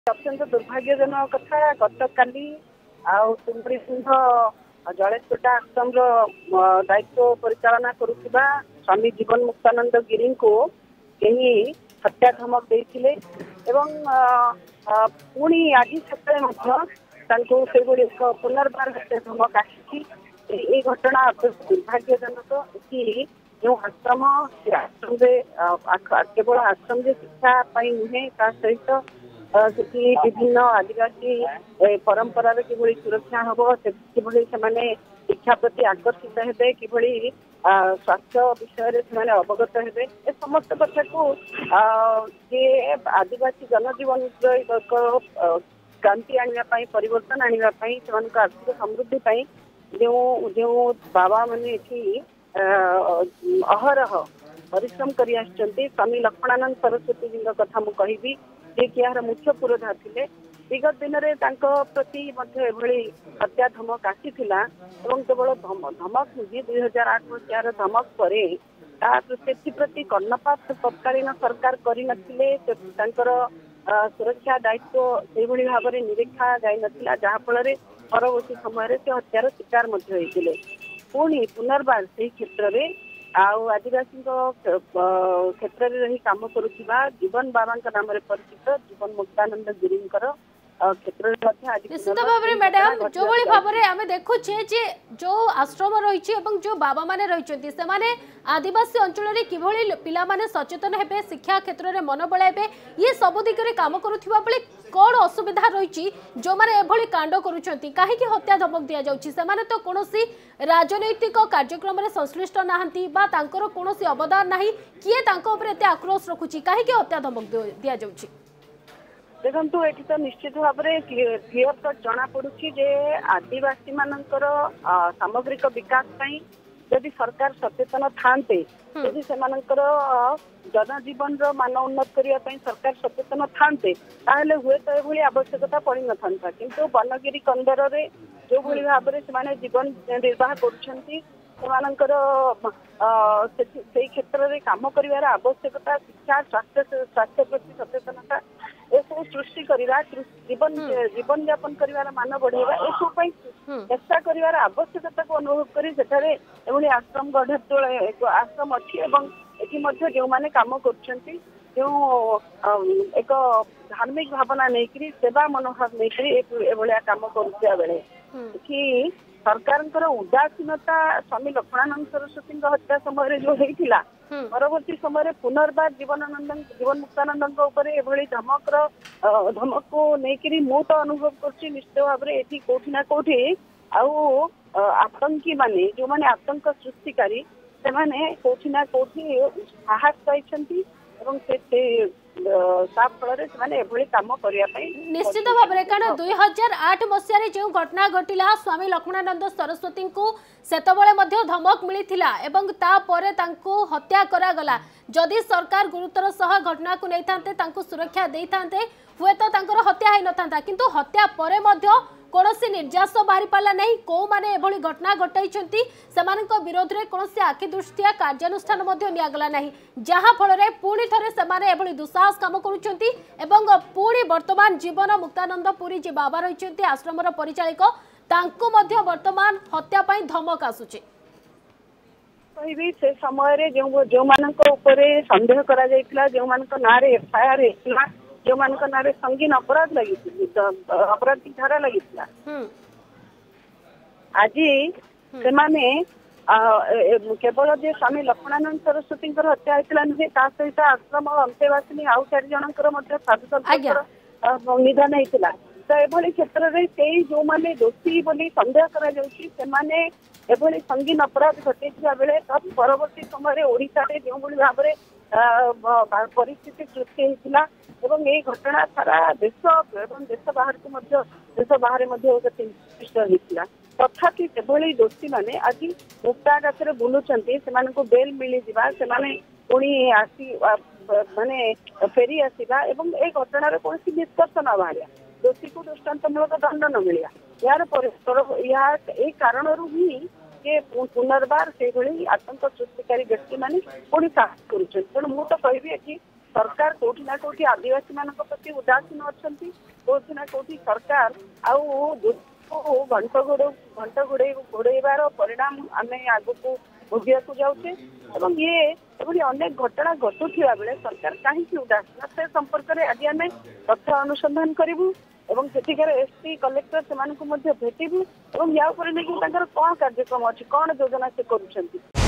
अत्यंत दुर्भाग्यजनक कथा गतकाली तुमरी सिंह जलेश्वटा आश्रम दायित्व परिचालना करुवा स्वामी जीवन मुक्तानंद गिरी को कहीं हत्या धमक देते पुणी आज से पुनर्बार हत्या धमक आसी घटना दुर्भाग्यजनक कि जो आश्रम आश्रम केवल आश्रम शिक्षा नुहे सहित विभिन्न आदिवासी परंपरा किभली सुरक्षा हम से शिक्षा प्रति आकर्षित हेबे किभली स्वास्थ्य विषय से अवगत हेबे ए समस्त कथा को ये आदिवासी जनजीवन क्रांति आने परिवर्तन आने आर्थिक समृद्धि जो जो बाबा माने अहरह परिश्रम कर स्वामी लक्ष्मणानंद सरस्वती जी कथा मुझे कहबी जे कि यार मुख्य पुरोधा थे विगत दिन में प्रति हत्या धमक आसी केवल धमक नुहे 2008 मसीहार धमक पर प्रति कर्णपात तत्कालीन सरकार करनथिले सुरक्षा दायित्व से भाव में निरीक्षा जाई नथिला जहाँफल परवर्ती समय से हत्यार शिकार होते पुणी पुनर्बार से क्षेत्र में आदिवासी क्षेत्र में रही काम करुवा जीवन बाबा नाम परिचित जीवन मुक्तानंद गिरी क्षेत्र निश्चित भाव में मैडम जो भाव में आम देखुचे जो आश्रम रही जो बाबा माने रही से आदिवासी अंचल किभली पिला माने सचेतन हेबे शिक्षा क्षेत्र में मन बड़ाइबे ये सब दिगरे काम करुवा बेले कौन असुविधा रही जो मैंने एभली कांड करुँच कहीं हत्या धमक दि जाने तो कौन राजनैतिक कार्यक्रम में संश्लिष्ट नहांती कौन अवदान ना किए एत आक्रोश रखुची कहीं हत्या धमक दि जाऊँगी देखो ये तो निश्चित भाव में क्लीयर कट जना पड़ी जे आदिवासी मानकर सामग्रिक विकास जदि सरकार सचेतन थांते यदि से जनजीवन मान उन्नत करने सरकार सचेतन थांते ताहले हुए तो ये आवश्यकता पड़ी न था किंतु बनगिरी कंदर रे जो भली भाव में से जीवन निर्वाह कर क्षेत्र में काम कर आवश्यकता शिक्षा स्वास्थ्य प्रति सचेतनता सब सृष्टि करवा जीवन जीवन यापन कर मान बढ़ेगा ये चेष्टा कर आवश्यकता को अनुभव कर आश्रम गढ़ एक आश्रम अच्छी जो मैंने काम कर एक धार्मिक भावना नहीं सेवा मनोभाव नहीं काम करुवा बेले कि सरकार उदासीनता स्वामी लक्ष्मणानंद सरस्वती हत्या समय जो होता परवर्ती समय पुनर्बार जीवन मुक्तानंद धमक को लेकिन मु तो अनुभव कर निश्चित भाव में ये कौटी ना कौटी आतंकी माने जो माने आतंक सृष्टिकारी से माने कौटी ना कौटी साहस पाई निश्चित भाव में कारण 2008 मसीह जो घटना घटिला स्वामी लक्ष्मणानंद सरस्वती को सेतबले धमक मिलता एवं तापर तांको हत्या करागला जदि सरकार गुरुतर सह घटना को नहीं था सुरक्षा दे था हुए तो हत्या ही न था किंतु हत्या पर कौन निर्यास बाहरी पाला नहीं कौ माने एभली घटना घटाई विरोध में कौन आखिदृष्टिया कार्यानुष्ठान निगला ना जहाँ फल पुणी थे से दुस्साहस कम कर पुणी वर्तमान जीवन मुक्तानंद पुरी जी बाबा रही आश्रम परिचालिक वर्तमान हत्या धमक आसुचे कहि से समय जो सन्देह करा जो ना एफआईआर होता जो मान ना संगीन अपराध लगी अपराध की धारा लगी आज से केवल जे स्वामी लक्ष्मणानंद सरस्वती हत्या होता नुहे सहित आश्रम अंतेवासिनी आउ 4 जनकर साधु निधन होता तो ये क्षेत्र में से जो मैंने दोषी बोली सन्देह कर संगीन अपराध घटे बेले परवर्ती समय ओडिशा रे जो भाव में परिस्थिति सृष्टि होता एवं ये घटना सारा देश एवं देश बाहर को देश बाहर होता तथापि से दोषी मैंने आज मुक्ता आकाश में बुलूं से बेल मिल जाने पुणी आसी माने फेरी आसवा एवं ये घटना कौन निष्कर्ष न बाहर दोषी को दृष्टांतमूलक दंड न मिलिया यार कारण ही जे पुनर्बार से आतंक सृष्टिकारी व्यक्ति मैंने पुणी साहस कर तेणु मु तो कहबी सरकार कोठी ना कोठी आदिवासी मान प्रति उदासीन अच्छा कोठी ना कोठी सरकार आउ घंट घोड़ार परिणाम आम आग को भोगिया जाऊे ये अनेक घटना घटुवा बेले सरकार कहीं उदासीन से संपर्क में आज आम तथ्य अनुसंधान करूँ एवं सेठिकार एसपी कलेक्टर से भेटू और या कौन कार्यक्रम अच्छी कौन योजना से करुँच।